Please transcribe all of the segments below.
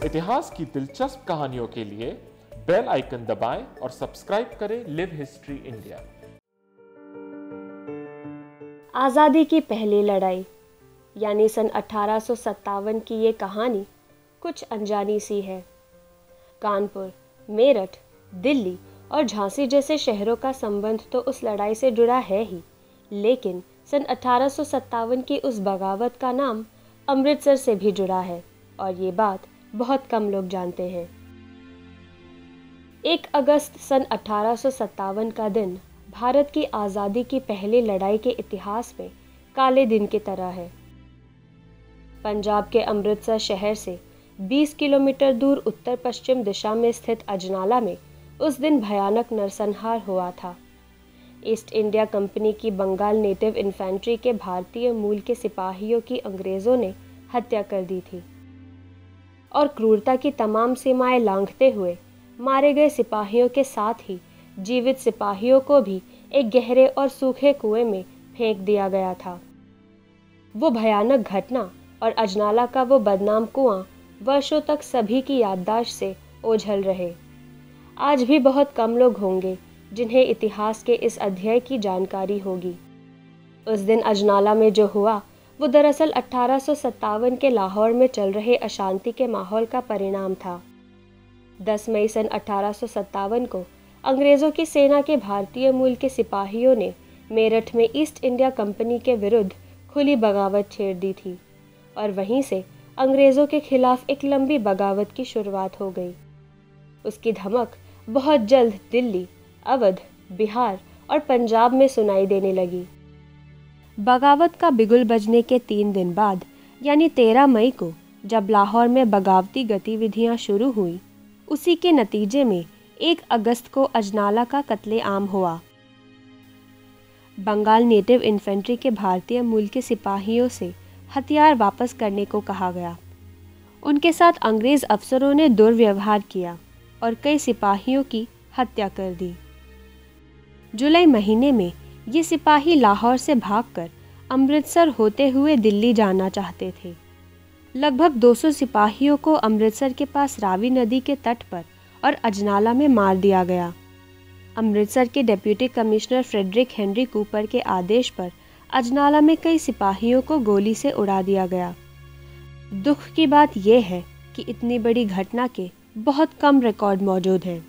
इतिहास की दिलचस्प कहानियों के लिए बेल आइकन दबाएं और सब्सक्राइब करें लिव हिस्ट्री इंडिया। आज़ादी की पहली लड़ाई यानी सन 1857 की ये कहानी कुछ अनजानी सी है। कानपुर, मेरठ, दिल्ली और झांसी जैसे शहरों का संबंध तो उस लड़ाई से जुड़ा है ही, लेकिन सन 1857 की उस बगावत का नाम अमृतसर से भी जुड़ा है और ये बात बहुत कम लोग जानते हैं। 1 अगस्त सन 1857 का दिन भारत की आज़ादी की पहली लड़ाई के इतिहास में काले दिन की तरह है। पंजाब के अमृतसर शहर से 20 किलोमीटर दूर उत्तर पश्चिम दिशा में स्थित अजनाला में उस दिन भयानक नरसंहार हुआ था। ईस्ट इंडिया कंपनी की बंगाल नेटिव इन्फेंट्री के भारतीय मूल के सिपाहियों की अंग्रेज़ों ने हत्या कर दी थी और क्रूरता की तमाम सीमाएं लांघते हुए मारे गए सिपाहियों के साथ ही जीवित सिपाहियों को भी एक गहरे और सूखे कुएं में फेंक दिया गया था। वो भयानक घटना और अजनाला का वो बदनाम कुआं वर्षों तक सभी की याददाश्त से ओझल रहे। आज भी बहुत कम लोग होंगे जिन्हें इतिहास के इस अध्याय की जानकारी होगी। उस दिन अजनाला में जो हुआ वो दरअसल 1857 के लाहौर में चल रहे अशांति के माहौल का परिणाम था। 10 मई सन 1857 को अंग्रेज़ों की सेना के भारतीय मूल के सिपाहियों ने मेरठ में ईस्ट इंडिया कंपनी के विरुद्ध खुली बगावत छेड़ दी थी और वहीं से अंग्रेज़ों के खिलाफ एक लंबी बगावत की शुरुआत हो गई। उसकी धमक बहुत जल्द दिल्ली, अवध, बिहार और पंजाब में सुनाई देने लगी। बगावत का बिगुल बजने के 3 दिन बाद यानी 13 मई को जब लाहौर में बगावती गतिविधियां शुरू हुई, उसी के नतीजे में 1 अगस्त को अजनाला का कत्लेआम हुआ। बंगाल नेटिव इन्फेंट्री के भारतीय मूल के सिपाहियों से हथियार वापस करने को कहा गया। उनके साथ अंग्रेज़ अफसरों ने दुर्व्यवहार किया और कई सिपाहियों की हत्या कर दी। जुलाई महीने में ये सिपाही लाहौर से भागकर अमृतसर होते हुए दिल्ली जाना चाहते थे। लगभग 200 सिपाहियों को अमृतसर के पास रावी नदी के तट पर और अजनाला में मार दिया गया। अमृतसर के deputy commissioner Frederick Henry Cooper के आदेश पर अजनाला में कई सिपाहियों को गोली से उड़ा दिया गया। दुख की बात यह है कि इतनी बड़ी घटना के बहुत कम रिकॉर्ड मौजूद हैं।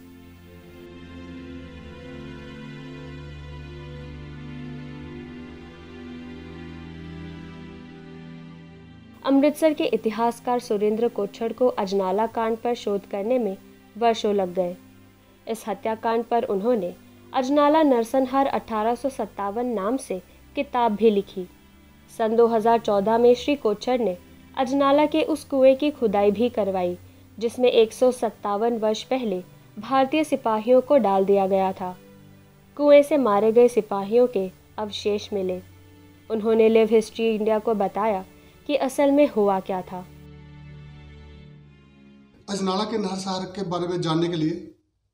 अमृतसर के इतिहासकार सुरेंद्र कोच्छड़ को अजनाला कांड पर शोध करने में वर्षों लग गए। इस हत्याकांड पर उन्होंने अजनाला नरसंहार 1857 नाम से किताब भी लिखी। सन 2014 में श्री कोच्छड़ ने अजनाला के उस कुएं की खुदाई भी करवाई जिसमें 157 वर्ष पहले भारतीय सिपाहियों को डाल दिया गया था। कुएं से मारे गए सिपाहियों के अवशेष मिले। उन्होंने लिव हिस्ट्री इंडिया को बताया कि असल में हुआ क्या था। अजनाला के नरसंहार के बारे में जानने के लिए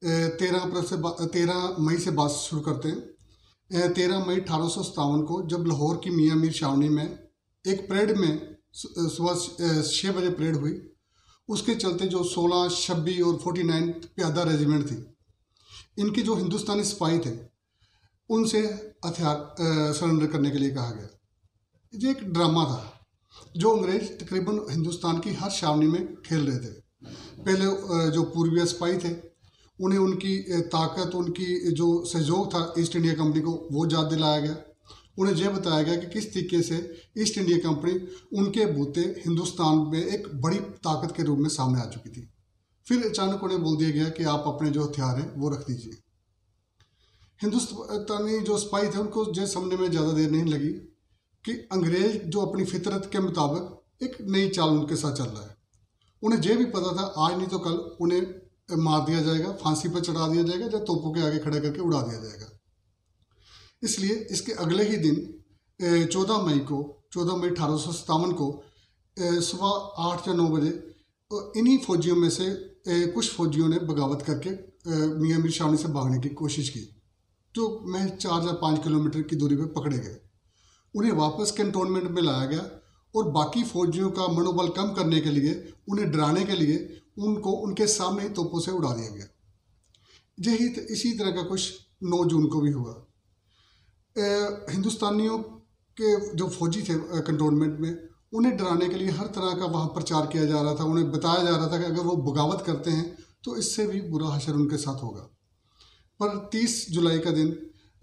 13 मई से बात शुरू करते हैं। 13 मई 1857 को जब लाहौर की मियाँ मीर छावनी में एक परेड में सुबह 6 बजे परेड हुई, उसके चलते जो 16, 26 और 49 प्यादा रेजिमेंट थी, इनके जो हिंदुस्तानी सिपाही थे उनसे हथियार सरेंडर करने के लिए कहा गया। ये एक ड्रामा था जो अंग्रेज तकरीबन हिंदुस्तान की हर छावनी में खेल रहे थे। पहले जो पूर्वीय सिपाही थे उन्हें उनकी ताकत, उनकी जो सहयोग था ईस्ट इंडिया कंपनी को, वो याद दिलाया गया। उन्हें यह बताया गया कि किस तरीके से ईस्ट इंडिया कंपनी उनके बूते हिंदुस्तान में एक बड़ी ताकत के रूप में सामने आ चुकी थी। फिर अचानक उन्हें बोल दिया गया कि आप अपने जो हथियार हैं वो रख दीजिए। हिंदुस्तानी जो सिपाही थे उनको यह समझने में ज़्यादा देर नहीं लगी कि अंग्रेज जो अपनी फितरत के मुताबिक एक नई चाल उनके साथ चल रहा है। उन्हें यह भी पता था आज नहीं तो कल उन्हें मार दिया जाएगा, फांसी पर चढ़ा दिया जाएगा या तोपों के आगे खड़ा करके उड़ा दिया जाएगा। इसलिए इसके अगले ही दिन 14 मई 1857 को सुबह 8 या 9 बजे इन्हीं फौजियों में से कुछ फौजियों ने बगावत करके मियाँ मीर छावनी से भागने की कोशिश की, जो महज 4 या 5 किलोमीटर की दूरी पर पकड़े गए। उन्हें वापस कैंटोनमेंट में लाया गया और बाकी फौजियों का मनोबल कम करने के लिए, उन्हें डराने के लिए उनको उनके सामने ही तोपों से उड़ा दिया गया। यही इसी तरह का कुछ 9 जून को भी हुआ। हिंदुस्तानियों के जो फौजी थे कंटोनमेंट में, उन्हें डराने के लिए हर तरह का वहाँ प्रचार किया जा रहा था। उन्हें बताया जा रहा था कि अगर वो बगावत करते हैं तो इससे भी बुरा हशर उनके साथ होगा। पर 30 जुलाई का दिन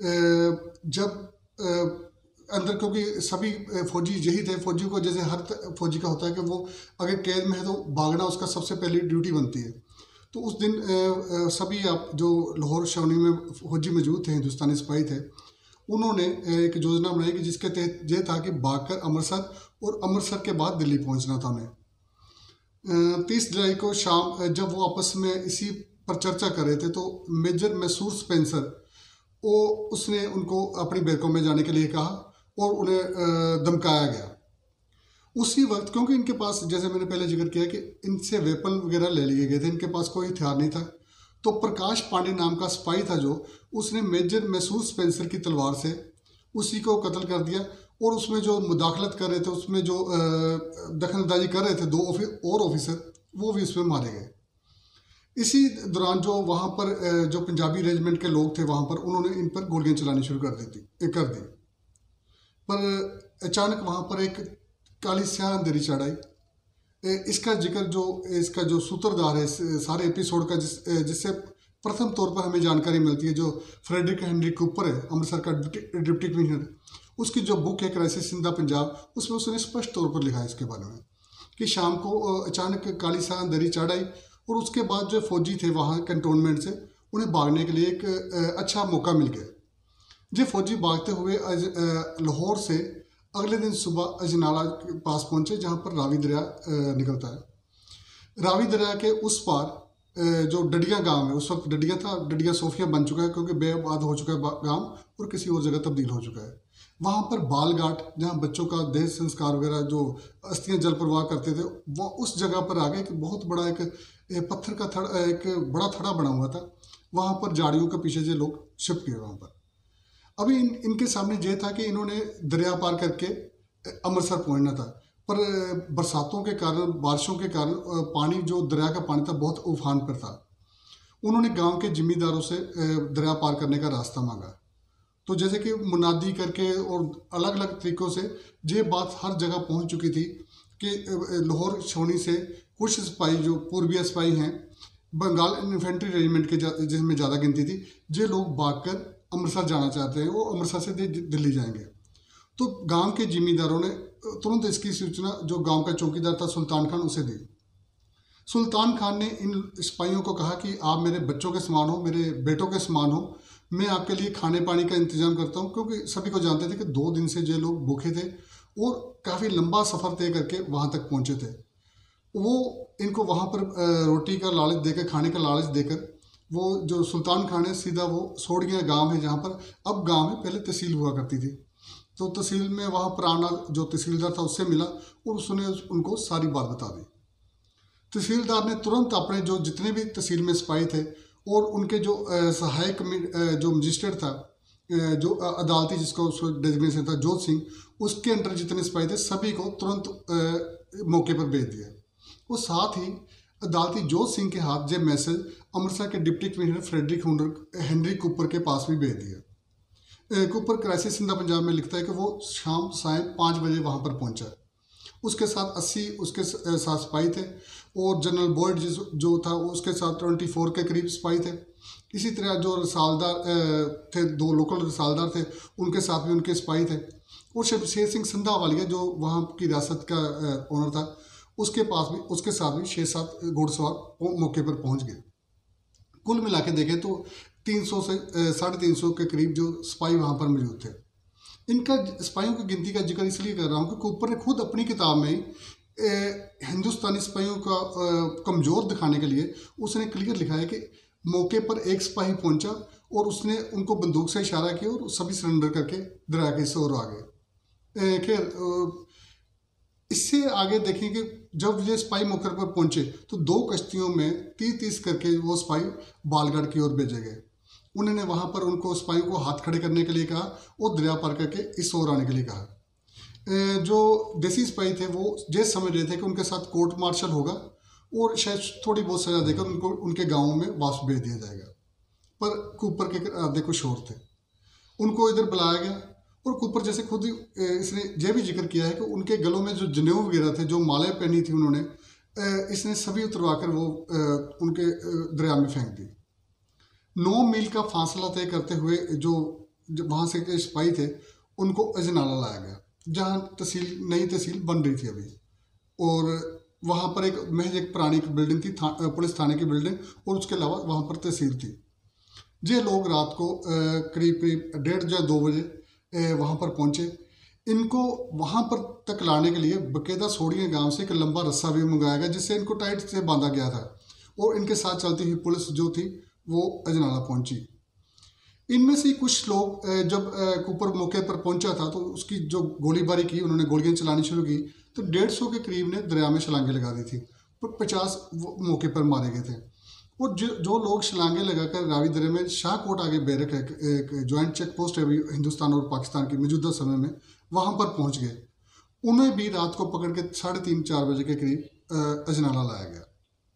जब अंदर, क्योंकि सभी फौजी यही थे, फौजी को जैसे हर फौजी का होता है कि वो अगर कैद में है तो भागना उसका सबसे पहली ड्यूटी बनती है। तो उस दिन सभी आप जो लाहौर छावनी में फौजी मौजूद थे, हिंदुस्तानी सिपाही थे, उन्होंने एक योजना बनाई कि जिसके तहत यह था कि भागकर अमृतसर और अमृतसर के बाद दिल्ली पहुंचना था उन्हें। 30 जुलाई को शाम जब वो आपस में इसी पर चर्चा कर रहे थे तो मेजर मैसूर स्पेंसर उसने उनको अपनी बैरकों में जाने के लिए कहा और उन्हें धमकाया गया। उसी वक्त, क्योंकि इनके पास, जैसे मैंने पहले जिक्र किया कि इनसे वेपन वगैरह ले लिए गए थे, इनके पास कोई हथियार नहीं था, तो प्रकाश पांडे नाम का सिपाही था जो, उसने मेजर मैसूर स्पेंसर की तलवार से उसी को कत्ल कर दिया। और उसमें जो मुदाखलत कर रहे थे, उसमें जो दखलंदाजी कर रहे थे 2 और ऑफिसर, वो भी उसमें मारे गए। इसी दौरान जो वहाँ पर जो पंजाबी रेजिमेंट के लोग थे वहाँ पर, उन्होंने इन पर गोलियाँ चलानी शुरू कर दी। पर अचानक वहाँ पर एक काली स्याह अंधेरी चढ़ आई। इसका जो सूत्रधार है सारे एपिसोड का, जिससे प्रथम तौर पर हमें जानकारी मिलती है, जो फ्रेडरिक हेनरी कूपर है, अमृतसर का डिप्टी कमिश्नर, उसकी जो बुक है क्राइसिस इन द पंजाब, उसमें उसने स्पष्ट तौर पर लिखा है इसके बारे में कि शाम को अचानक काली स्याह अंधेरी चढ़ आई और उसके बाद जो फौजी थे वहाँ कंटोनमेंट से, उन्हें भागने के लिए एक अच्छा मौका मिल गया। ये फौजी भागते हुए लाहौर से अगले दिन सुबह अजनाला के पास पहुंचे, जहां पर रावी दरिया निकलता है। रावी दरिया के उस पार जो डडिया गांव है, उस वक्त डडिया था, डडिया सोफिया बन चुका है क्योंकि बेआबाद हो चुका है गांव और किसी और जगह तब्दील हो चुका है। वहाँ पर बालघाट, जहाँ बच्चों का देह संस्कार वगैरह जो अस्थियाँ जल प्रवाह करते थे, वो उस जगह पर आ गए कि बहुत बड़ा एक पत्थर का थड़, एक बड़ा थड़ा बना हुआ था। वहाँ पर झाड़ियों के पीछे से लोग छिप गए वहाँ पर। अभी इनके सामने यह था कि इन्होंने दरिया पार करके अमृतसर पहुंचना था, पर बरसातों के कारण, बारिशों के कारण पानी, जो दरिया का पानी था, बहुत उफान पर था। उन्होंने गांव के जिम्मेदारों से दरिया पार करने का रास्ता मांगा। तो जैसे कि मुनादी करके और अलग अलग तरीक़ों से ये बात हर जगह पहुंच चुकी थी कि लाहौर छावनी से कुछ सिपाही, जो पूर्वीय सिपाही हैं, बंगाल इन्फेंट्री रेजिमेंट के जिसमें ज़्यादा गिनती थी, ये लोग भागकर अमृतसर जाना चाहते हैं, वो अमृतसर से दिल्ली जाएंगे। तो गांव के जिम्मेदारों ने तुरंत इसकी सूचना जो गांव का चौकीदार था सुल्तान खान, उसे दी। सुल्तान खान ने इन सिपाहियों को कहा कि आप मेरे बच्चों के समान हो, मेरे बेटों के समान हो, मैं आपके लिए खाने पानी का इंतजाम करता हूं, क्योंकि सभी को जानते थे कि 2 दिन से ये लोग भूखे थे और काफ़ी लंबा सफ़र तय करके वहाँ तक पहुँचे थे। वो इनको वहाँ पर रोटी का लालच देकर, खाने का लालच देकर, वो जो सुल्तान खान है सीधा वो सोड़िया गांव है, जहाँ पर अब गांव में पहले तहसील हुआ करती थी, तो तहसील में वहाँ पर आना, जो तहसीलदार था उससे मिला और उसने उनको सारी बात बता दी। तहसीलदार ने तुरंत अपने जो जितने भी तहसील में सिपाही थे और उनके जो सहायक जो मजिस्ट्रेट था, जो अदालती जिसको डेजिग्नेशन था जोत सिंह, उसके अंडर जितने सिपाही थे सभी को तुरंत मौके पर भेज दिया। और साथ ही अदालती जोत सिंह के हाथ ये मैसेज अमृतसर के deputy commissioner Frederick Henry Cooper के पास भी भेज दिया। Cooper crisis in the Punjab में लिखता है कि वो शाम साय 5 बजे वहाँ पर पहुँचा। उसके साथ 80 उसके साथ सिपाही थे और जनरल बॉयड जो था उसके साथ 24 के करीब सिपाही थे। इसी तरह जो रसालदार थे, 2 लोकल रसालदार थे, उनके साथ भी उनके सिपाही थे। और शेर सिंह संधावालिया जो वहाँ की रियासत का ओनर था, उसके साथ भी 6-7 घुड़सवार मौके पर पहुँच गए। कुल मिला के देखें तो 300 से 350 के करीब जो सिपाही वहाँ पर मौजूद थे। इनका सिपाहियों की गिनती का जिक्र इसलिए कर रहा हूँ कि कूपर ने खुद अपनी किताब में हिंदुस्तानी सिपाहियों का कमज़ोर दिखाने के लिए उसने क्लियर लिखा है कि मौके पर एक सिपाही पहुंचा और उसने उनको बंदूक से इशारा किया और सभी सरेंडर करके दरिया के इस ओर आ गए। खैर, इससे आगे देखें कि जब ये सिपाही मौके पर पहुंचे तो 2 कश्तियों में 30-30 करके वो सिपाही बालगढ़ की ओर भेजे गए। उन्होंने वहाँ पर उनको सिपाहियों को हाथ खड़े करने के लिए कहा और दरिया पार करके इस ओर आने के लिए कहा। जो देसी सिपाही थे वो ये समझ रहे थे कि उनके साथ कोर्ट मार्शल होगा और शायद थोड़ी बहुत सजा देकर उनको उनके गाँव में वापस भेज दिया जाएगा। पर कूपर के इरादे कुछ और थे। उनको इधर बुलाया गया और कूपर जैसे खुद इसने यह भी जिक्र किया है कि उनके गलों में जो जनेऊ वगैरह थे, जो मालाएं पहनी थी उन्होंने, इसने सभी उतरवा कर वो उनके दरिया में फेंक दी। 9 मील का फासला तय करते हुए जो वहाँ से के सिपाही थे उनको अजनाला लाया गया, जहाँ नई तहसील बन रही थी अभी। और वहाँ पर महज एक पुरानी बिल्डिंग थी, पुलिस थाने की बिल्डिंग, और उसके अलावा वहाँ पर तहसील थी। ये लोग रात को करीब 1:30 या 2 बजे वहाँ पर पहुँचे। इनको वहाँ पर तक लाने के लिए बकायदा सोड़िया गांव से एक लंबा रस्सा भी मंगाया गया, जिससे इनको टाइट से बांधा गया था। और इनके साथ चलती हुई पुलिस जो थी वो अजनाला पहुँची। इनमें से कुछ लोग जब कूपर मौके पर पहुंचा था तो उसकी जो गोलीबारी की, उन्होंने गोलियां चलानी शुरू की, तो 150 के करीब ने दरिया में छलांगे लगा दी थी, पर 50 मौके पर मारे गए थे। और जो लोग छलांगे लगाकर रावी दरिया में शाहकोट आगे बैरक है, एक ज्वाइंट चेक पोस्ट है अभी हिंदुस्तान और पाकिस्तान की मौजूदा समय में, वहाँ पर पहुँच गए। उन्हें भी रात को पकड़ के 3:30-4 बजे के करीब अजनाला लाया गया।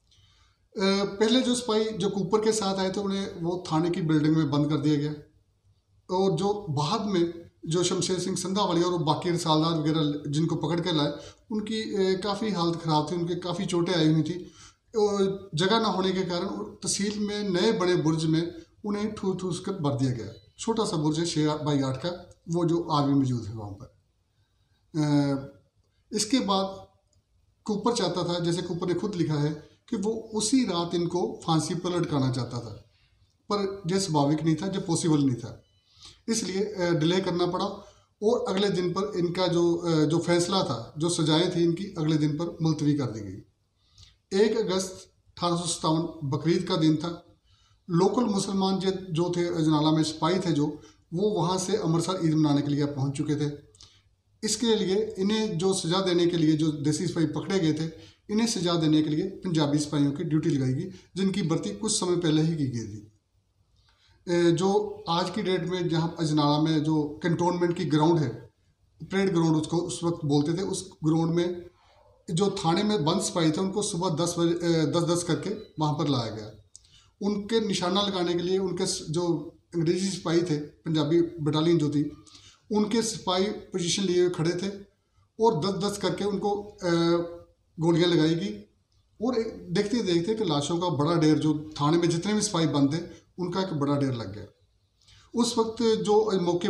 पहले जो सिपाही जो कूपर के साथ आए थे उन्हें वो थाने की बिल्डिंग में बंद कर दिया गया। और जो बाद में जो शमशेर सिंह संधावाली और बाकी रसालदार वगैरह जिनको पकड़ कर लाए, उनकी काफ़ी हालत ख़राब थी, उनके काफ़ी चोटें आई हुई थी। जगह ना होने के कारण तहसील में नए बड़े बुर्ज में उन्हें ठूस कर भर दिया गया। छोटा सा बुर्ज है 6x8 का, वो जो आज भी मौजूद है वहाँ पर। इसके बाद कूपर चाहता था, जैसे कूपर ने खुद लिखा है, कि वो उसी रात इनको फांसी पर लटकाना चाहता था, पर यह स्वाभाविक नहीं था, जो पॉसिबल नहीं था, इसलिए डिले करना पड़ा। और अगले दिन पर इनका जो फैसला था, जो सजाएं थी इनकी, अगले दिन पर मुलतवी कर दी गई। 1 अगस्त 1857 बकरीद का दिन था। लोकल मुसलमान जो थे अजनाला में सिपाही थे, वो वहाँ से अमृतसर ईद मनाने के लिए पहुँच चुके थे। इसके लिए इन्हें जो सज़ा देने के लिए जो देसी सिपाही पकड़े गए थे, इन्हें सजा देने के लिए पंजाबी सिपाहियों की ड्यूटी लगाई गई, जिनकी भर्ती कुछ समय पहले ही की गई थी। जो आज की डेट में जहाँ अजनाला में जो कैंटोनमेंट की ग्राउंड है, परेड ग्राउंड उसको उस वक्त बोलते थे, उस ग्राउंड में जो थाने में बंद सिपाही थे उनको सुबह 10 बजे 10-10 करके वहाँ पर लाया गया। उनके निशाना लगाने के लिए उनके जो अंग्रेजी सिपाही थे, पंजाबी बटालियन जो थी, उनके सिपाही पोजीशन लिए हुए खड़े थे और 10-10 करके उनको गोलियां लगाई गई। और देखते देखते कि लाशों का बड़ा ढेर, जो थाने में जितने भी सिपाही बंद थे उनका एक बड़ा ढेर लग गया। उस वक्त जो मौके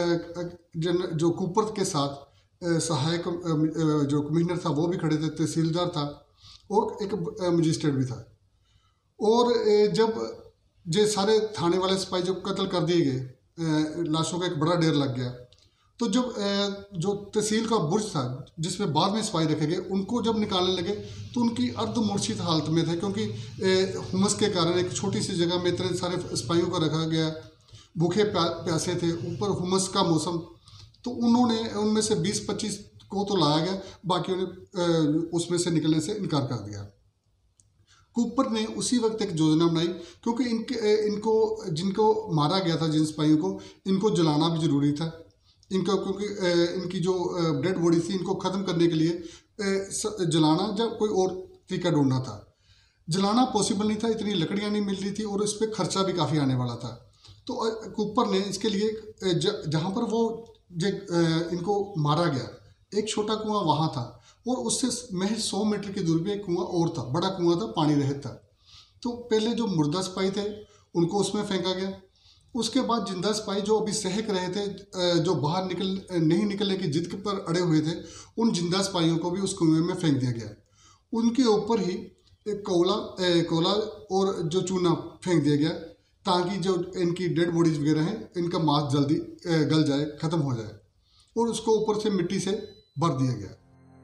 पर जो कूपर के साथ सहायक जो कमिश्नर था वो भी खड़े थे, तहसीलदार था और एक मजिस्ट्रेट भी था। और जब ये सारे थाने वाले सिपाही जब कत्ल कर दिए गए, लाशों का एक बड़ा ढेर लग गया, तो जब जो तहसील का बुर्ज था जिसमें बाद में सिपाही रखे गए, उनको जब निकालने लगे तो उनकी अर्धमूर्छित हालत में थे, क्योंकि हुमस के कारण एक छोटी सी जगह में इतने सारे सिपाहियों को रखा गया, भूखे प्यासे थे, ऊपर हुमस का मौसम। तो उन्होंने उनमें से 20-25 को तो लाया गया, बाकी ने उसमें से निकलने से इनकार कर दिया। कूपर ने उसी वक्त एक योजना बनाई, क्योंकि इनको जिनको मारा गया था, जिन सिपाहियों को, इनको जलाना भी जरूरी था इनको, क्योंकि इनकी जो डेड बॉडी थी इनको ख़त्म करने के लिए जलाना या कोई और तरीका ढूंढना था। जलाना पॉसिबल नहीं था, इतनी लकड़ियाँ नहीं मिल रही थी और इस पर खर्चा भी काफ़ी आने वाला था। तो कूपर ने इसके लिए जहाँ पर वो इनको मारा गया, एक छोटा कुआं वहाँ था और उससे महज 100 मीटर की दूरी पे एक कुआं और था, बड़ा कुआं था, पानी रहित था। तो पहले जो मुर्दा सिपाही थे उनको उसमें फेंका गया। उसके बाद जिंदा सिपाही जो अभी सहक रहे थे, जो बाहर नहीं निकलने की जिद पर अड़े हुए थे, उन जिंदा सिपाहियों को भी उस कुएं में फेंक दिया गया। उनके ऊपर ही एक कोला और जो चूना फेंक दिया गया, ताकि जो इनकी डेड बॉडीज वगैरह हैं इनका मांस जल्दी गल जाए, ख़त्म हो जाए, और उसको ऊपर से मिट्टी से भर दिया गया।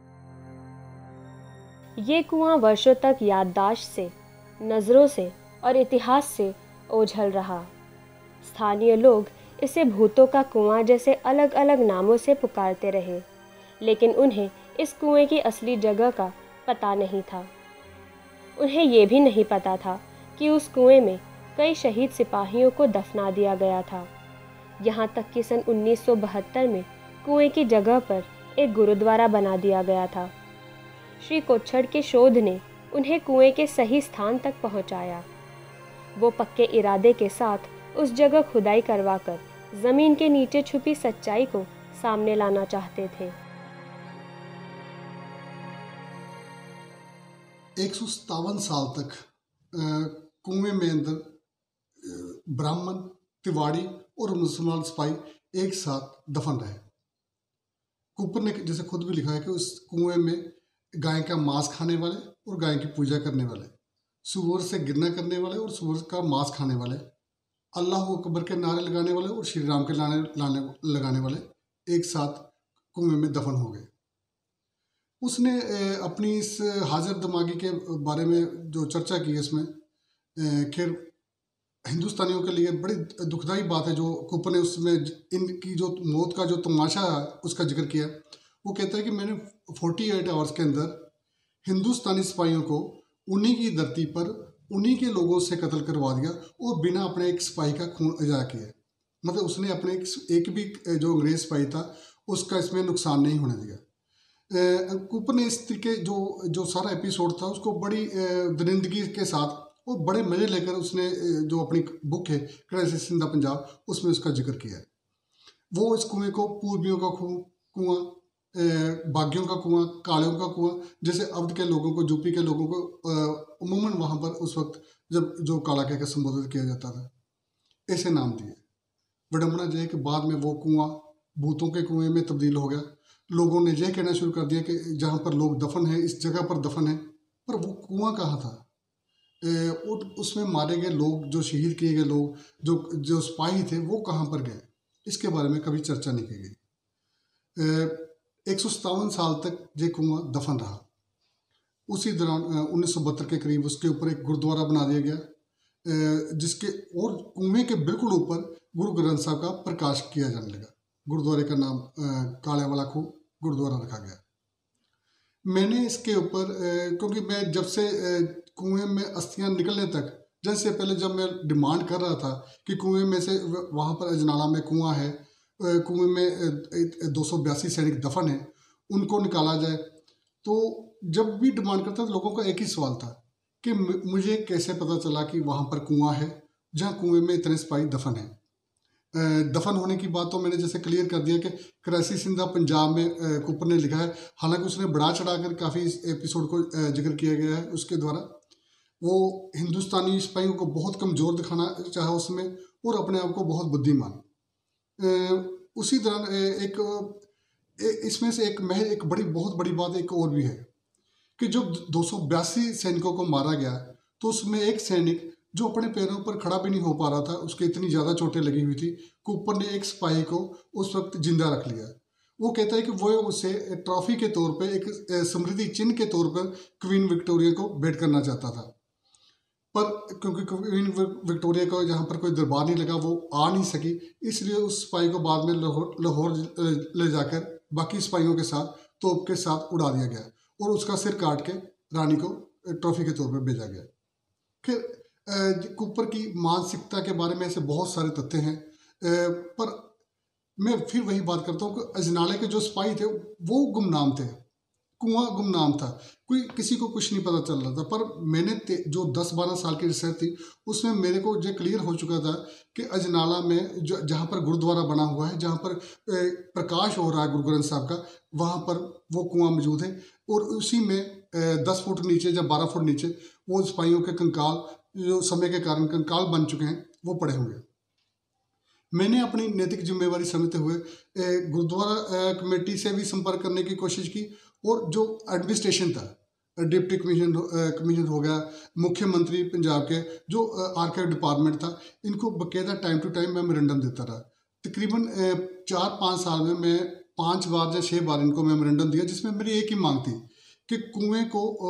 ये कुआं वर्षों तक याददाश्त से, नज़रों से और इतिहास से ओझल रहा। स्थानीय लोग इसे भूतों का कुआं जैसे अलग अलग नामों से पुकारते रहे, लेकिन उन्हें इस कुएं की असली जगह का पता नहीं था। उन्हें ये भी नहीं पता था कि उस कुएं में कई शहीद सिपाहियों को दफना दिया गया था। यहाँ तक कि सन 1972 में कुएं की जगह पर एक गुरुद्वारा बना दिया गया था। श्री कोच्छड़ के शोध ने उन्हें कुएं के सही स्थान तक पहुंचाया। वो पक्के इरादे के साथ उस जगह खुदाई करवाकर जमीन के नीचे छुपी सच्चाई को सामने लाना चाहते थे। 157 साल तक कुएं में अंदर ब्राह्मण, तिवाड़ी और मुसलमान सिपाही एक साथ दफन रहे। कूपर ने जैसे खुद भी लिखा है कि उस कुएं में गाय का मांस खाने वाले और गाय की पूजा करने वाले, सूअर से गिरना करने वाले और सूअर का मांस खाने वाले, अल्लाह अकबर के नारे लगाने वाले और श्री राम के लगाने वाले एक साथ कुएं में दफन हो गए। उसने अपनी इस हाजिर दिमागी के बारे में जो चर्चा की है इसमें, खैर हिंदुस्तानियों के लिए बड़ी दुखदाई बात है जो कूपर ने उसमें इनकी जो मौत का जो तमाशा है उसका जिक्र किया। वो कहता है कि मैंने 48 आवर्स के अंदर हिंदुस्तानी सिपाहियों को उन्हीं की धरती पर उन्हीं के लोगों से कत्ल करवा दिया और बिना अपने एक सिपाही का खून अजा किया। मतलब उसने अपने एक भी जो अंग्रेज सिपाही था उसका इसमें नुकसान नहीं होने दिया। कूपर ने इस तरीके जो सारा एपिसोड था उसको बड़ी दरिंदगी के साथ और बड़े मज़े लेकर उसने जो अपनी बुक है क्राइसिस इन द पंजाब उसमें उसका जिक्र किया है। वो इस कुएं को पूर्वियों का कुआं, बागियों का कुआं, कालियों का कुआं, जैसे अवध के लोगों को, यूपी के लोगों को उमूमन वहाँ पर उस वक्त जब जो काला कहकर संबोधित किया जाता था, ऐसे नाम दिए। विडम्बना यह है कि बाद में वो कुआं भूतों के कुएं में तब्दील हो गया। लोगों ने यह कहना शुरू कर दिया कि जहाँ पर लोग दफन हैं इस जगह पर दफन है, पर वो कुआं कहाँ था? और उसमें मारे गए लोग, जो शहीद किए गए लोग, जो सिपाही थे वो कहाँ पर गए, इसके बारे में कभी चर्चा नहीं की गई। 157 साल तक ये कुआं दफन रहा। उसी दौरान 1972 के करीब उसके ऊपर एक गुरुद्वारा बना दिया गया, जिसके और कुएं के बिल्कुल ऊपर गुरु ग्रंथ साहब का प्रकाश किया जाने लगा। गुरुद्वारे का नाम काले वाला खूह गुरुद्वारा रखा गया। मैंने इसके ऊपर क्योंकि मैं जब से कुएं में अस्थियां निकलने तक, जैसे पहले जब मैं डिमांड कर रहा था कि कुएं में से वहाँ पर अजनाला में कुआं है, कुएं में 282 सैनिक दफन है, उनको निकाला जाए। तो जब भी डिमांड करता था लोगों का एक ही सवाल था कि मुझे कैसे पता चला कि वहाँ पर कुआं है जहाँ कुएं में इतने सिपाही दफन है। दफन होने की बात तो मैंने जैसे क्लियर कर दिया कि क्राइसिस इन द पंजाब में कूपर ने लिखा है। हालांकि उसने बढ़ा चढ़ाकर काफ़ी इस एपिसोड को जिक्र किया गया है उसके द्वारा। वो हिंदुस्तानी सिपाहियों को बहुत कमज़ोर दिखाना चाहा उसमें और अपने आप को बहुत बुद्धिमान। उसी दौरान इसमें से एक बहुत बड़ी बात एक और भी है कि जब 282 सैनिकों को मारा गया तो उसमें एक सैनिक जो अपने पैरों पर खड़ा भी नहीं हो पा रहा था, उसके इतनी ज़्यादा चोटें लगी हुई थी, कूपर ने एक सिपाही को उस वक्त जिंदा रख लिया। वो कहता है कि वो उसे ट्रॉफी के तौर पे, एक समृद्धि चिन्ह के तौर पर क्वीन विक्टोरिया को भेंट करना चाहता था, पर क्योंकि क्वीन विक्टोरिया को जहाँ पर कोई दरबार नहीं लगा वो आ नहीं सकी, इसलिए उस सिपाही को बाद में लाहौर ले जाकर बाकी सिपाहियों के साथ तोप के साथ उड़ा दिया गया और उसका सिर काट के रानी को ट्रॉफी के तौर पर भेजा गया। फिर कूपर की मानसिकता के बारे में ऐसे बहुत सारे तथ्य हैं, पर मैं फिर वही बात करता हूँ कि अजनाले के जो सिपाही थे वो गुमनाम थे, कुआं गुमनाम था, कोई किसी को कुछ नहीं पता चल रहा था। पर मैंने जो 10-12 साल की रिसर्च थी उसमें मेरे को जो क्लियर हो चुका था कि अजनाला में जहाँ पर गुरुद्वारा बना हुआ है, जहाँ पर प्रकाश हो रहा है गुरु ग्रंथ साहब का, वहाँ पर वो कुआं मौजूद है और उसी में 10 फुट नीचे या 12 फुट नीचे वो सिपाहियों के कंकाल जो समय के कारण कंकाल बन चुके हैं वो पड़े होंगे। मैंने अपनी नैतिक जिम्मेवारी समझते हुए गुरुद्वारा कमेटी से भी संपर्क करने की कोशिश की और जो एडमिनिस्ट्रेशन था, डिप्टी कमिश्नर हो गया, मुख्यमंत्री पंजाब के जो आर्काइव डिपार्टमेंट था, इनको बकायदा टाइम टू टाइम मेमोरेंडम देता रहा। तकरीबन 4-5 साल में मैं 5 बार या 6 बार इनको मेमोरेंडम दिया, जिसमें मेरी एक ही मांग थी कि कुएं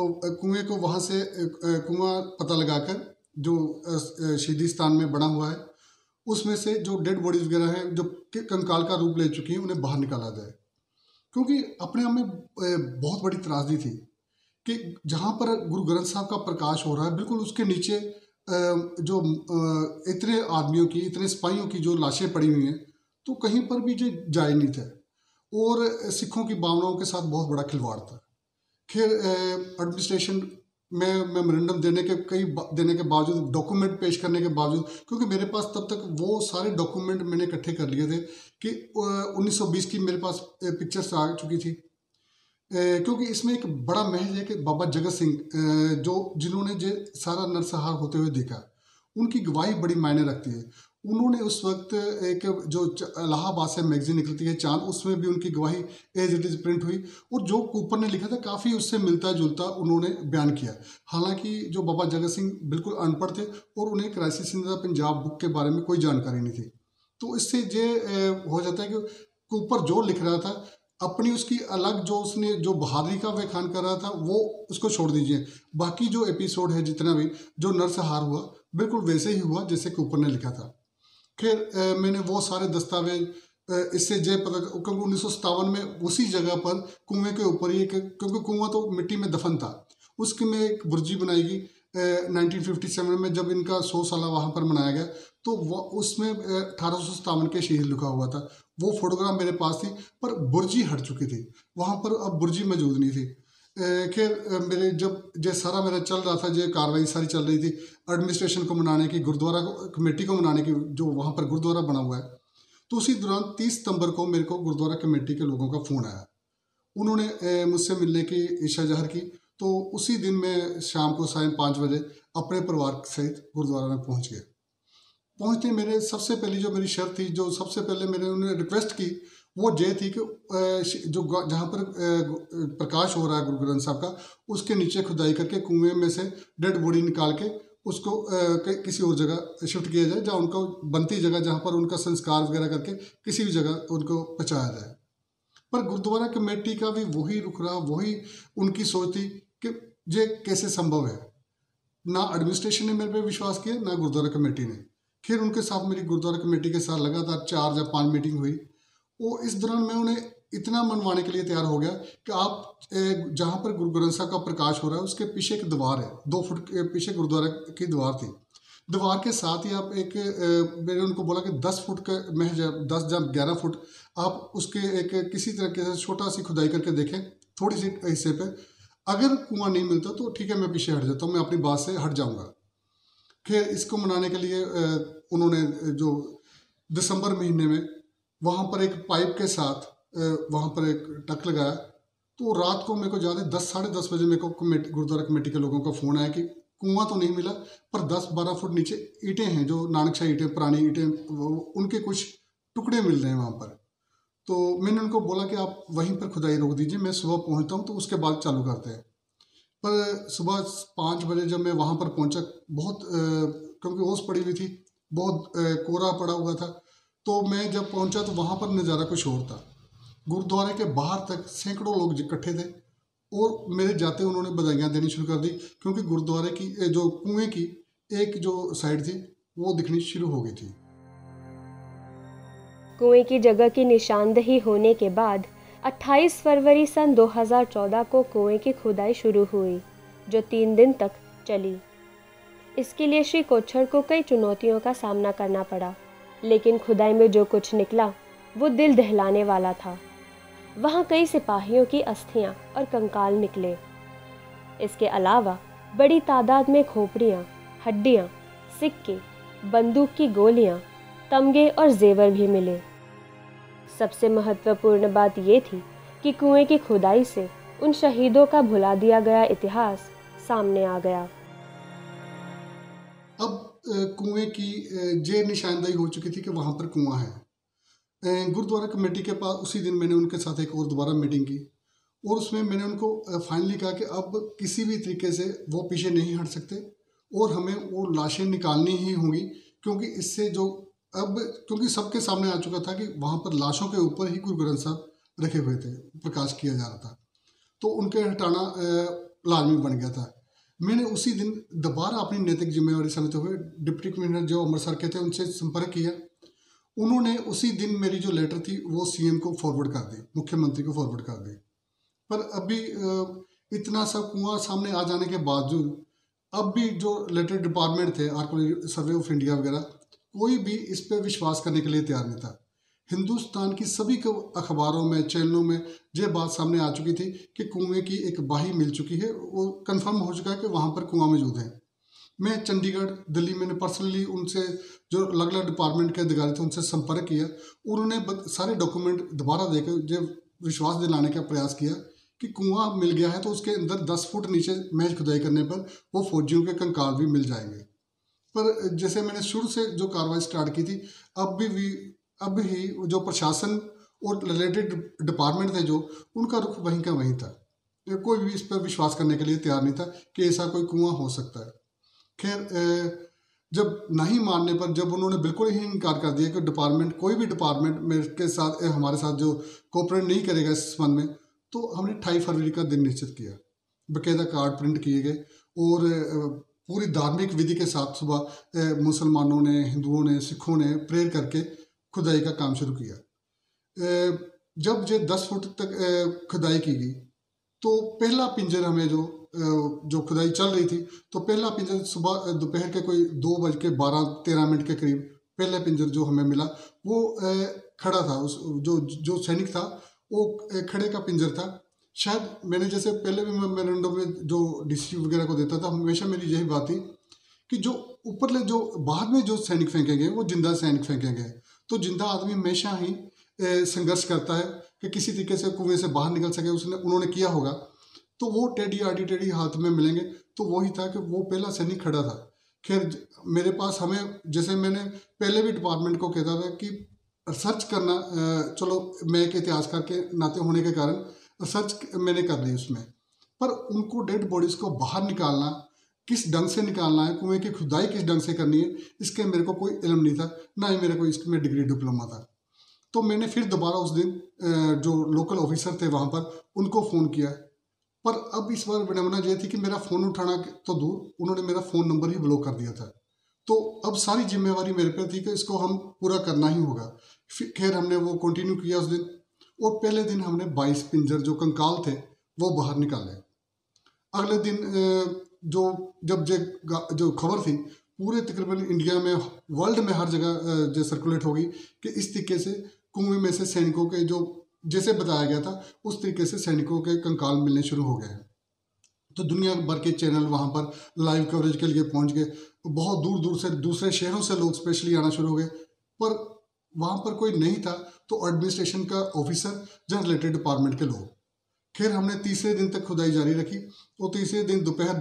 को वहाँ से कुआं पता लगाकर जो शहीदी स्थान में बना हुआ है उसमें से जो डेड बॉडीज वगैरह हैं जो कंकाल का रूप ले चुकी हैं उन्हें बाहर निकाला जाए। क्योंकि अपने आप में बहुत बड़ी त्रासदी थी कि जहाँ पर गुरु ग्रंथ साहब का प्रकाश हो रहा है बिल्कुल उसके नीचे जो इतने आदमियों की, इतने सिपाहियों की जो लाशें पड़ी हुई हैं, तो कहीं पर भी जो जाए नहीं थे और सिखों की भावनाओं के साथ बहुत बड़ा खिलवाड़ था। खैर एडमिनिस्ट्रेशन मैं मेमोरेंडम देने के बावजूद, डॉक्यूमेंट पेश करने के बावजूद, क्योंकि मेरे पास तब तक वो सारे डॉक्यूमेंट मैंने इकट्ठे कर लिए थे कि 1920 की मेरे पास पिक्चर्स आ चुकी थी। क्योंकि इसमें एक बड़ा महज है कि बाबा जगत सिंह जिन्होंने जो सारा नरसंहार होते हुए देखा, उनकी गवाही बड़ी मायने रखती है। उन्होंने उस वक्त एक जो इलाहाबाद से मैगजीन निकलती है चांद, उसमें भी उनकी गवाही एज इट इज़ प्रिंट हुई, और जो कूपर ने लिखा था काफ़ी उससे मिलता जुलता उन्होंने बयान किया। हालांकि जो बाबा जगत सिंह बिल्कुल अनपढ़ थे और उन्हें crisis in the Punjab book के बारे में कोई जानकारी नहीं थी, तो इससे ये हो जाता है कि कूपर जो लिख रहा था अपनी उसकी अलग जो उसने जो बहादुरी का व्याख्यान कर रहा था वो उसको छोड़ दीजिए, बाकी जो एपिसोड है जितना भी जो नरसंहार हुआ बिल्कुल वैसे ही हुआ जैसे कूपर ने लिखा था। खैर मैंने वो सारे दस्तावेज इससे जे पता, क्योंकि 1957 में उसी जगह पर कुएं के ऊपर ही क्योंकि कुआं तो मिट्टी में दफन था, उसकी में एक बुर्जी बनाई गई 1957 में जब इनका 100 साल वहाँ पर मनाया गया, तो वो उसमें 1857 के शहीद लिखा हुआ था। वो फोटोग्राफ मेरे पास थी, पर बुर्जी हट चुकी थी, वहाँ पर अब बुर्जी मौजूद नहीं थी। खैर मेरे जब सारा मेरा चल रहा था, जो कार्रवाई सारी चल रही थी एडमिनिस्ट्रेशन को मनाने की, गुरुद्वारा कमेटी को मनाने की, जो वहाँ पर गुरुद्वारा बना हुआ है, तो उसी दौरान 30 सितंबर को मेरे को गुरुद्वारा कमेटी के लोगों का फ़ोन आया। उन्होंने मुझसे मिलने की इच्छा जाहिर की, तो उसी दिन मैं शाम को 5:30 बजे अपने परिवार सहित गुरुद्वारा में पहुँच गया। पहुँचते मेरे सबसे पहली जो मेरी शर्त थी, जो सबसे पहले मैंने उन्हें रिक्वेस्ट की, वो ये थी कि जो जहाँ पर प्रकाश हो रहा है गुरु ग्रंथ साहब का, उसके नीचे खुदाई करके कुएं में से डेड बॉडी निकाल के उसको किसी और जगह शिफ्ट किया जाए, जहाँ उनको बनती जगह, जहाँ पर उनका संस्कार वगैरह करके किसी भी जगह उनको पहुँचाया जाए। पर गुरुद्वारा कमेटी का भी वही रुख रहा, वही उनकी सोच थी कि ये कैसे संभव है। ना एडमिनिस्ट्रेशन ने मेरे पे विश्वास किया, ना गुरुद्वारा कमेटी ने। फिर उनके साथ मेरी गुरुद्वारा कमेटी के साथ लगातार 4 या 5 मीटिंग हुई। वो इस दौरान मैं उन्हें इतना मनवाने के लिए तैयार हो गया कि आप जहाँ पर गुरु ग्रंथ साहब का प्रकाश हो रहा है उसके पीछे एक दीवार है, 2 फुट के पीछे गुरुद्वारा की दीवार थी। दीवार के साथ ही आप मैंने उनको बोला कि 10 फुट का महज 10 या 11 फुट आप उसके एक किसी तरीके से छोटा सी खुदाई करके देखें, थोड़ी सी हिस्से पे। अगर कुआं नहीं मिलता तो ठीक है, मैं पीछे हट जाता हूँ, मैं अपनी बात से हट जाऊँगा। खैर इसको मनाने के लिए उन्होंने जो दिसंबर महीने में वहाँ पर एक पाइप के साथ वहाँ पर एक टक लगाया, तो रात को मेरे को ज़्यादा 10 साढ़े 10 बजे मेरे को गुरुद्वारा कमेटी के लोगों का फ़ोन आया कि कुआं तो नहीं मिला, पर 10-12 फुट नीचे ईंटें हैं, जो नानकशाही ईंटें, पुरानी ईंटें, उनके कुछ टुकड़े मिल रहे हैं वहाँ पर। तो मैंने उनको बोला कि आप वहीं पर खुदाई रोक दीजिए, मैं सुबह पहुँचता हूँ तो उसके बाद चालू करते हैं। पर सुबह 5 बजे जब मैं वहाँ पर पहुँचा, बहुत क्योंकि ओस पड़ी हुई थी, बहुत कोहरा पड़ा हुआ था, तो मैं जब पहुँचा तो वहाँ पर नज़ारा कुछ और था। गुरुद्वारे के बाहर तक सैकड़ों लोग इकट्ठे थे और मेरे जाते उन्होंने बधाइयाँ देनी शुरू कर दी, क्योंकि गुरुद्वारे की जो कुएं की एक जो साइड थी वो दिखनी शुरू हो गई थी। कुएं की जगह की निशानदेही होने के बाद 28 फरवरी सन 2014 को कुएं की खुदाई शुरू हुई, जो 3 दिन तक चली। इसके लिए श्री कोच्छर को कई चुनौतियों का सामना करना पड़ा, लेकिन खुदाई में जो कुछ निकला वो दिल दहलाने वाला था। वहाँ कई सिपाहियों की अस्थियाँ और कंकाल निकले। इसके अलावा बड़ी तादाद में खोपड़ियाँ, हड्डियाँ, सिक्के, बंदूक की गोलियाँ, तमगे और जेवर भी मिले। सबसे महत्वपूर्ण बात ये थी कि कुएं की खुदाई से उन शहीदों का भुला दिया गया इतिहास सामने आ गया। अब कुएं की ये निशानदेही हो चुकी थी कि वहाँ पर कुआं है। गुरुद्वारा कमेटी के पास उसी दिन मैंने उनके साथ एक और दोबारा मीटिंग की और उसमें मैंने उनको फाइनली कहा कि अब किसी भी तरीके से वो पीछे नहीं हट सकते और हमें वो लाशें निकालनी ही होंगी, क्योंकि इससे जो क्योंकि सबके सामने आ चुका था कि वहाँ पर लाशों के ऊपर ही गुरु ग्रंथ साहब रखे हुए थे, प्रकाश किया जा रहा था, तो उनके हटाना लाजमी बन गया था। मैंने उसी दिन दोबारा अपनी नैतिक जिम्मेवारी समझते हुए डिप्टी कमिश्नर जो अमृतसर के थे उनसे संपर्क किया। उन्होंने उसी दिन मेरी जो लेटर थी वो सीएम को फॉरवर्ड कर दी, मुख्यमंत्री को फॉरवर्ड कर दी। पर अभी इतना सब कुआं सामने आ जाने के बावजूद अब भी जो लेटर डिपार्टमेंट थे, आर्कियोलॉजी सर्वे ऑफ इंडिया वगैरह, कोई भी इस पर विश्वास करने के लिए तैयार नहीं था। हिंदुस्तान की सभी अखबारों में, चैनलों में ये बात सामने आ चुकी थी कि कुएं की एक बाही मिल चुकी है, वो कंफर्म हो चुका है कि वहाँ पर कुआं मौजूद है। मैं चंडीगढ़, दिल्ली, मैंने पर्सनली उनसे जो अलग अलग डिपार्टमेंट के अधिकारी थे उनसे संपर्क किया। उन्होंने सारे डॉक्यूमेंट दोबारा देकर जो विश्वास दिलाने का प्रयास किया कि कुआं मिल गया है तो उसके अंदर 10 फुट नीचे महज खुदाई करने पर वो फौजियों के कंकाल भी मिल जाएंगे। पर जैसे मैंने शुरू से जो कार्रवाई स्टार्ट की थी, अब ही जो प्रशासन और रिलेटेड डिपार्टमेंट थे जो, उनका रुख वहीं का वहीं था। कोई भी इस पर विश्वास करने के लिए तैयार नहीं था कि ऐसा कोई कुआं हो सकता है। खैर, जब नहीं मानने पर, जब उन्होंने बिल्कुल ही इनकार कर दिया कि कोई भी डिपार्टमेंट मेरे साथ, हमारे साथ जो कोऑपरेट नहीं करेगा इस संबंध में, तो हमने 28 फरवरी का दिन निश्चित किया। बाकायदा कार्ड प्रिंट किए गए और पूरी धार्मिक विधि के साथ सुबह मुसलमानों ने, हिंदुओं ने, सिखों ने प्रेयर करके खुदाई का काम शुरू किया। जब ये 10 फुट तक खुदाई की गई तो पहला पिंजर हमें जो खुदाई चल रही थी, तो पहला पिंजर सुबह दोपहर के कोई 2:12-13 के करीब पहला पिंजर जो हमें मिला वो खड़ा था। उस जो सैनिक था वो खड़े का पिंजर था। शायद मैंने, जैसे पहले भी मैं मेमोरेंडम में जो डीसी वगैरह को देता था, हमेशा मेरी यही बात थी कि जो ऊपर जो बाहर में जो सैनिक फेंकेंगे वो जिंदा सैनिक फेंकेंगे। तो जिंदा आदमी हमेशा ही संघर्ष करता है कि किसी तरीके से कुएं से बाहर निकल सके, उन्होंने किया होगा। तो वो टेढ़ी हाथ में मिलेंगे, तो वही था कि वो पहला सैनिक खड़ा था। खैर, मेरे पास, हमें, जैसे मैंने पहले भी डिपार्टमेंट को कहता था कि रिसर्च करना, चलो मैं एक इतिहासकार के नाते होने के कारण रिसर्च मैंने कर ली उसमें, पर उनको डेड बॉडीज़ को बाहर निकालना, किस ढंग से निकालना है, कुएं की खुदाई किस ढंग से करनी है, इसके मेरे को कोई इल्म नहीं था, ना ही मेरे को इसमें डिग्री डिप्लोमा था। तो मैंने फिर दोबारा उस दिन जो लोकल ऑफिसर थे वहाँ पर, उनको फ़ोन किया। पर अब इस बार विडंबना ये थी कि मेरा फ़ोन उठाना तो दूर, उन्होंने मेरा फ़ोन नंबर ही ब्लॉक कर दिया था। तो अब सारी जिम्मेवारी मेरे पे थी कि इसको हम पूरा करना ही होगा। खैर, हमने वो कंटिन्यू किया उस दिन, और पहले दिन हमने 22 पिंजर जो कंकाल थे वो बाहर निकाले। अगले दिन जब जो खबर थी पूरे तकरीबन इंडिया में, वर्ल्ड में हर जगह जो सर्कुलेट होगी कि इस तरीके से कुएं में से सैनिकों के, जो जैसे बताया गया था उस तरीके से सैनिकों के कंकाल मिलने शुरू हो गए हैं। तो दुनिया भर के चैनल वहाँ पर लाइव कवरेज के लिए पहुँच गए। बहुत दूर दूर से, दूसरे शहरों से लोग स्पेशली आना शुरू हो गए। पर वहाँ पर कोई नहीं था तो एडमिनिस्ट्रेशन का ऑफिसर या रिलेटेड डिपार्टमेंट के लोग। खैर, हमने तीसरे दिन तक खुदाई जारी रखी। तो तीसरे दिन दोपहर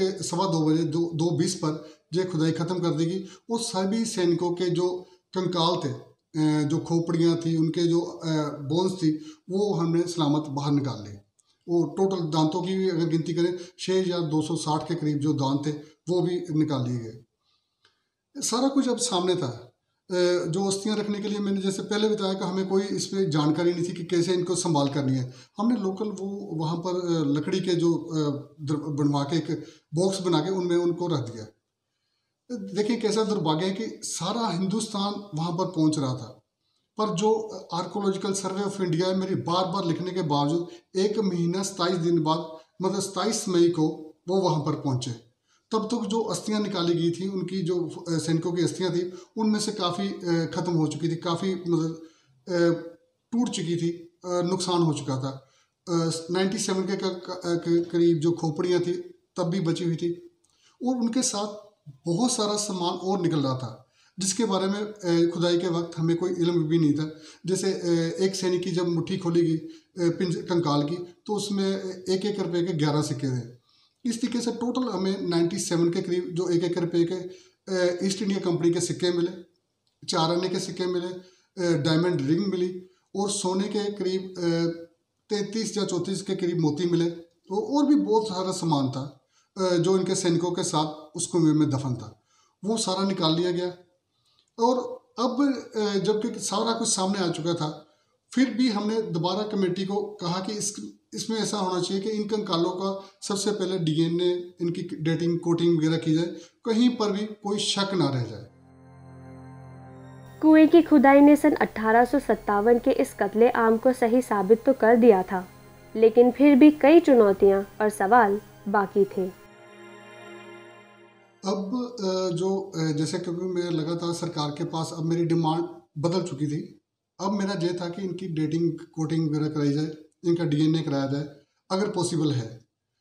2:20 पर जो खुदाई ख़त्म कर देगी, वो सभी सैनिकों के जो कंकाल थे, जो खोपड़ियाँ थी, उनके जो बोन्स थी, वो हमने सलामत बाहर निकाल ली। वो टोटल दांतों की भी अगर गिनती करें 6260 के करीब जो दांत थे वो भी निकाल लिए गए। सारा कुछ अब सामने था। जो अस्थियां रखने के लिए, मैंने जैसे पहले बताया कि हमें कोई इस पर जानकारी नहीं थी कि कैसे इनको संभाल करनी है। हमने लोकल वो वहाँ पर लकड़ी के जो बनवा के एक बॉक्स बना के उनमें उनको रख दिया। देखिए कैसा दुर्भाग्य है कि सारा हिंदुस्तान वहाँ पर पहुँच रहा था, पर जो आर्कोलॉजिकल सर्वे ऑफ इंडिया मेरी बार बार लिखने के बावजूद 1 महीना 27 दिन बाद, मतलब 27 मई को वो वहाँ पर पहुँचे। तब तक जो अस्थियां निकाली गई थी, उनकी जो सैनिकों की अस्थियां थी, उनमें से काफ़ी ख़त्म हो चुकी थी, काफ़ी मतलब टूट चुकी थी, नुकसान हो चुका था। 97 के करीब जो खोपड़ियाँ थी तब भी बची हुई थी, और उनके साथ बहुत सारा सामान और निकल रहा था जिसके बारे में खुदाई के वक्त हमें कोई इल्म भी नहीं था। जैसे एक सैनिक की जब मुट्ठी खोली गई कंकाल की, तो उसमें 1-1 रुपये के 11 सिक्के थे। इस तरीके से टोटल हमें 97 के करीब जो 1-1 रुपये के ईस्ट इंडिया कंपनी के सिक्के मिले, 4 आने के सिक्के मिले, डायमंड रिंग मिली, और सोने के करीब 33 या 34 के करीब मोती मिले, और भी बहुत सारा सामान था जो इनके सैनिकों के साथ उस कुएं में दफन था। वो सारा निकाल लिया गया। और अब जबकि सारा कुछ सामने आ चुका था, फिर भी हमने दोबारा कमेटी को कहा कि इसमें ऐसा होना चाहिए कि इन कंकालों का सबसे पहले DNA, इनकी डेटिंग कोटिंग वगैरह की जाए, कहीं पर भी कोई शक ना रह जाए। कुएं की खुदाई ने सन 1857 के इस कत्ले आम को सही साबित तो कर दिया था, लेकिन फिर भी कई चुनौतियां और सवाल बाकी थे। अब जैसे क्योंकि मैं लगातार सरकार के पास, अब मेरी डिमांड बदल चुकी थी अब मेरा ये था कि इनकी डेटिंग कोटिंग वगैरह कराई जाए, इनका DNA कराया जाए अगर पॉसिबल है।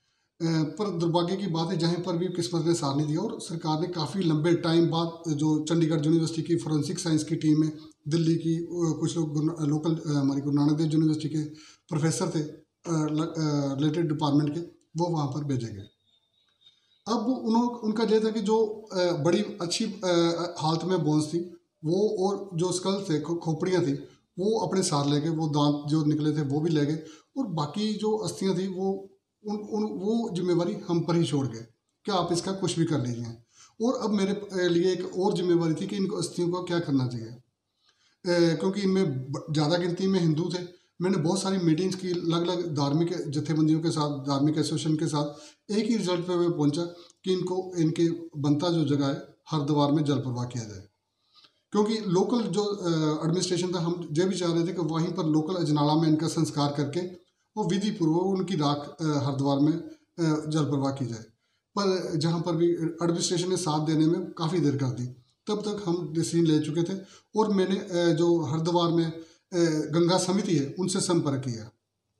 पर दुर्भाग्य की बात है, जहाँ पर भी किस्मत ने साथ नहीं दिया और सरकार ने काफ़ी लंबे टाइम बाद जो चंडीगढ़ यूनिवर्सिटी की फोरेंसिक साइंस की टीम है, दिल्ली की कुछ लोग लोकल हमारी गुरु नानक देव यूनिवर्सिटी के प्रोफेसर थे रिलेटेड डिपार्टमेंट के, वो वहाँ पर भेजे गए। अब उनका ये था कि जो बड़ी अच्छी हालत में बोन्स थी वो, और जो स्कल थे, खोपड़ियाँ थी, वो अपने साथ ले गए, वो दांत जो निकले थे वो भी ले गए, और बाकी जो अस्थियाँ थी वो वो जिम्मेवारी हम पर ही छोड़ गए कि आप इसका कुछ भी कर लीजिए। और अब मेरे लिए एक और जिम्मेवारी थी कि इन अस्थियों का क्या करना चाहिए, क्योंकि इनमें ज़्यादा गिनती में हिंदू थे। मैंने बहुत सारी मीटिंग्स की अलग अलग धार्मिक जत्थेबंदियों के साथ, धार्मिक एसोसिएशन के साथ, एक ही रिजल्ट पे मैं पहुंचा कि इनको इनके बनता जो जगह है हरिद्वार में जल प्रवाह किया जाए, क्योंकि लोकल जो एडमिनिस्ट्रेशन था, हम ये भी चाह रहे थे कि वहीं पर लोकल अजनाला में इनका संस्कार करके वो विधि पूर्वक उनकी राख हरिद्वार में जल प्रवाह की जाए। पर जहाँ पर भी एडमिनिस्ट्रेशन ने साथ देने में काफ़ी देर कर दी, तब तक हम डिसीजन ले चुके थे और मैंने जो हरिद्वार में गंगा समिति है उनसे संपर्क किया।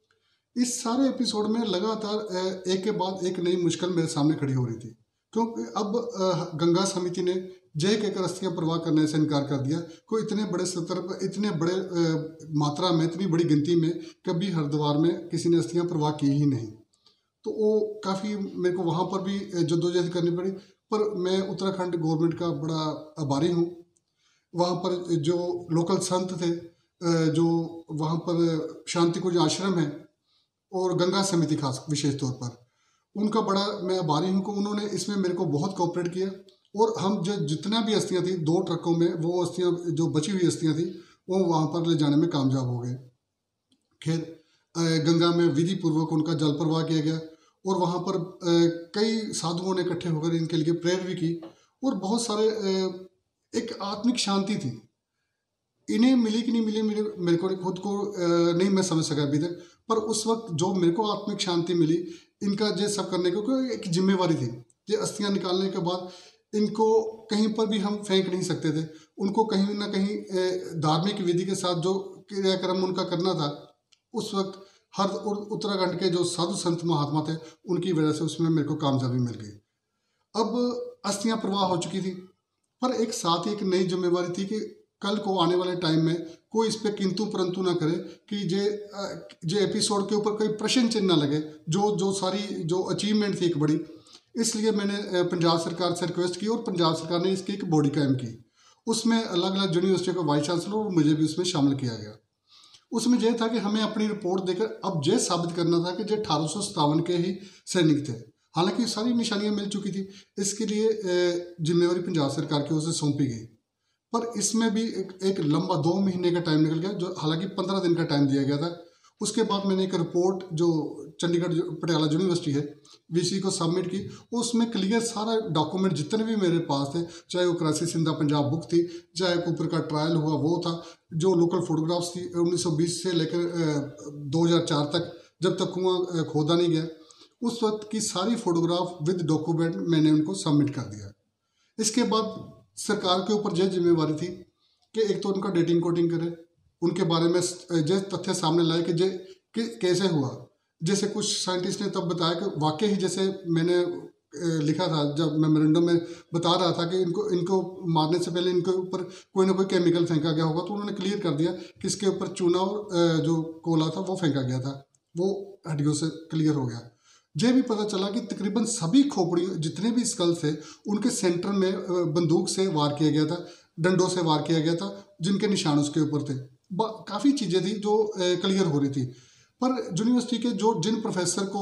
इस सारे एपिसोड में लगातार एक के बाद एक नई मुश्किल मेरे सामने खड़ी हो रही थी, क्योंकि अब गंगा समिति ने जय कहकर अस्थियां प्रवाह करने से इनकार कर दिया। कोई इतने बड़े स्तर पर, इतने बड़े मात्रा में, इतनी बड़ी गिनती में कभी हरिद्वार में किसी ने अस्थियां प्रवाह की ही नहीं। तो वो काफ़ी मेरे को वहाँ पर भी जद्दोजहद करनी पड़ी। पर मैं उत्तराखंड गवर्नमेंट का बड़ा आभारी हूँ। वहाँ पर जो लोकल संत थे, जो वहाँ पर शांति कुंज आश्रम है और गंगा समिति खास विशेष तौर पर, उनका बड़ा मैं आभारी हूँ कि उन्होंने इसमें मेरे को बहुत कोऑपरेट किया। और हम जो जितना भी अस्थियाँ थी 2 ट्रकों में, वो अस्थियाँ जो बची हुई अस्थियाँ थी वो वहाँ पर ले जाने में कामयाब हो गए। खैर गंगा में विधि पूर्वक उनका जल प्रवाह किया गया और वहाँ पर कई साधुओं ने इकट्ठे होकर इनके लिए प्रेयर भी की और बहुत सारे एक आत्मिक शांति थी। इन्हें मिली कि नहीं मिली मेरे को खुद को नहीं मैं समझ सका अभी तक, पर उस वक्त जो मेरे को आत्मिक शांति मिली इनका ये सब करने को एक जिम्मेवारी थी। ये अस्थियां निकालने के बाद इनको कहीं पर भी हम फेंक नहीं सकते थे, उनको कहीं ना कहीं धार्मिक विधि के साथ जो क्रियाक्रम उनका करना था, उस वक्त हर उत्तराखंड के जो साधु संत महात्मा थे उनकी वजह से उसमें मेरे को कामयाबी मिल गई। अब अस्थियां प्रवाह हो चुकी थी, पर एक साथ ही एक नई जिम्मेवारी थी कि कल को आने वाले टाइम में कोई इस पे किंतु परंतु ना करे कि जे एपिसोड के ऊपर कोई प्रश्न चिन्ह ना लगे, जो सारी जो अचीवमेंट थी एक बड़ी। इसलिए मैंने पंजाब सरकार से रिक्वेस्ट की और पंजाब सरकार ने इसकी एक बॉडी कायम की। उसमें अलग अलग यूनिवर्सिटी के वाइस चांसलर और मुझे भी उसमें शामिल किया गया। उसमें यह था कि हमें अपनी रिपोर्ट देकर अब यह साबित करना था कि जो 1857 के ही सैनिक थे। हालांकि सारी निशानियां मिल चुकी थी, इसके लिए जिम्मेवारी पंजाब सरकार की ओर से सौंपी गई। पर इसमें भी एक लंबा 2 महीने का टाइम निकल गया, जो हालांकि 15 दिन का टाइम दिया गया था। उसके बाद मैंने एक रिपोर्ट जो चंडीगढ़ पटियाला यूनिवर्सिटी है VC को सबमिट की। उसमें क्लियर सारा डॉक्यूमेंट जितने भी मेरे पास थे, चाहे वो कराची सिंधा पंजाब बुक थी, चाहे ऊपर का ट्रायल हुआ वो था, जो लोकल फोटोग्राफ्स थी 1920 से लेकर 2004 तक, जब तक कुआं खोदा नहीं गया, उस वक्त की सारी फोटोग्राफ विद डॉक्यूमेंट मैंने उनको सबमिट कर दिया। इसके बाद सरकार के ऊपर यह जिम्मेवारी थी कि एक तो उनका डेटिंग कोटिंग करे, उनके बारे में जो तथ्य सामने लाए कि कैसे हुआ। जैसे कुछ साइंटिस्ट ने तब बताया कि वाकई ही जैसे मैंने लिखा था, जब मेमोरेंडम में बता रहा था कि इनको मारने से पहले इनके ऊपर कोई ना कोई केमिकल फेंका गया होगा, तो उन्होंने क्लियर कर दिया कि इसके ऊपर चूना और जो कोला था वो फेंका गया था। वो हड्डियों से क्लियर हो गया। यह भी पता चला कि तकरीबन सभी खोपड़ियों जितने भी स्कल थे उनके सेंटर में बंदूक से वार किया गया था, डंडों से वार किया गया था, जिनके निशान उसके ऊपर थे। काफ़ी चीज़ें थी जो क्लियर हो रही थी। पर यूनिवर्सिटी के जिन प्रोफेसर को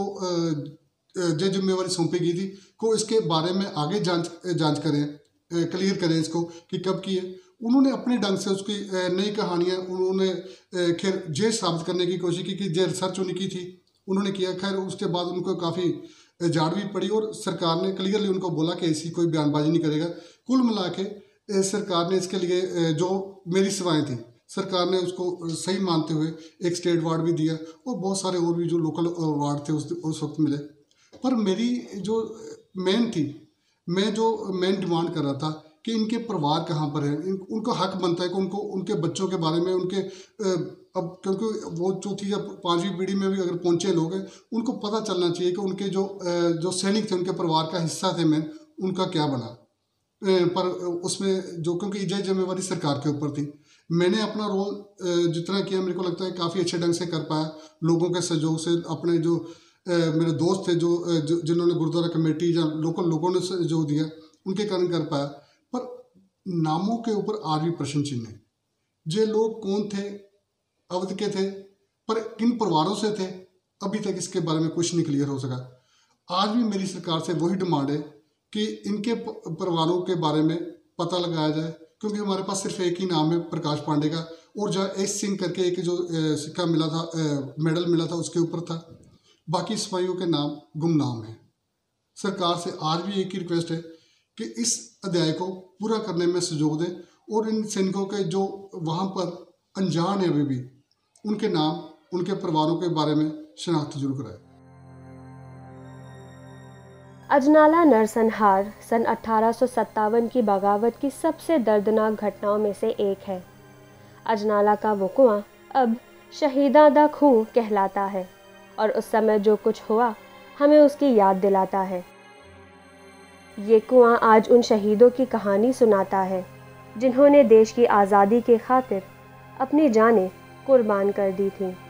जो जिम्मेवारी सौंपी गई थी को इसके बारे में आगे जांच करें, क्लियर करें इसको कि कब की है, उन्होंने अपने ढंग से उसकी नई कहानियाँ उन्होंने खैर ये साबित करने की कोशिश की कि जो रिसर्च उनकी थी उन्होंने किया। खैर उसके बाद उनको काफ़ी झाड़ भी पड़ी और सरकार ने क्लियरली उनको बोला कि ऐसी कोई बयानबाजी नहीं करेगा। कुल मिला के सरकार ने इसके लिए जो मेरी सेवाएं थी, सरकार ने उसको सही मानते हुए एक स्टेट अवार्ड भी दिया और बहुत सारे और भी जो लोकल अवार्ड थे उस वक्त मिले। पर मेरी जो मेन थी, मैं जो मेन डिमांड कर रहा था कि इनके परिवार कहाँ पर है। उनको हक बनता है कि उनको उनके बच्चों के बारे में उनके अब क्योंकि वो चौथी या पांचवी पीढ़ी में भी अगर पहुंचे लोग हैं, उनको पता चलना चाहिए कि उनके जो सैनिक थे, उनके परिवार का हिस्सा थे मैं, उनका क्या बना। पर उसमें जो क्योंकि इजाई जिम्मेवारी सरकार के ऊपर थी, मैंने अपना रोल जितना किया मेरे को लगता है काफ़ी अच्छे ढंग से कर पाया। लोगों के सहयोग से, अपने जो मेरे दोस्त थे जिन्होंने गुरुद्वारा कमेटी या लोकल लोगों ने सहयोग दिया, उनके कारण कर पाया। पर नामों के ऊपर आज भी प्रश्न चिन्ह है। ये लोग कौन थे, अवध के थे, पर किन परिवारों से थे, अभी तक इसके बारे में कुछ नहीं क्लियर हो सका। आज भी मेरी सरकार से वही डिमांड है कि इनके परिवारों के बारे में पता लगाया जाए, क्योंकि हमारे पास सिर्फ एक ही नाम है प्रकाश पांडे का, और जो एस सिंह करके एक जो सिक्का मिला था, मेडल मिला था, उसके ऊपर था। बाकी सिपाहियों के नाम गुमनाम हैं। सरकार से आज भी एक ही रिक्वेस्ट है कि इस अध्याय को पूरा करने में सहयोग दें और इन सैनिकों के जो वहाँ पर अनजान है अभी भी, उनके नाम, उनके परिवारों के बारे में शनाख्त जरूर कराएं। अजनाला नरसंहार सन 1857 की बगावत की सबसे दर्दनाक घटनाओं में से एक है। अजनाला का वो कुआं अब शहीदा दा खूह कहलाता है और उस समय जो कुछ हुआ हमें उसकी याद दिलाता है। ये कुआं आज उन शहीदों की कहानी सुनाता है जिन्होंने देश की आज़ादी के खातिर अपनी जानें कुर्बान कर दी थीं।